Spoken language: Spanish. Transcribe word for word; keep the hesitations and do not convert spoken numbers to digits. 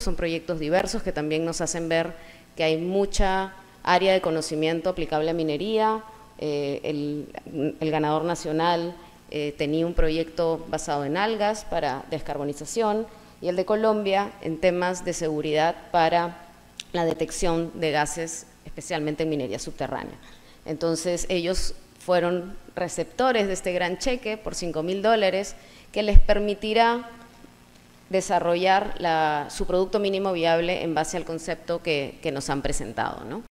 son proyectos diversos que también nos hacen ver que hay mucha área de conocimiento aplicable a minería. Eh, el, el ganador nacional eh, tenía un proyecto basado en algas para descarbonización y el de Colombia en temas de seguridad para la detección de gases, especialmente en minería subterránea. Entonces ellos fueron receptores de este gran cheque por cinco mil dólares que les permitirá desarrollar la, su producto mínimo viable en base al concepto que, que nos han presentado, ¿no?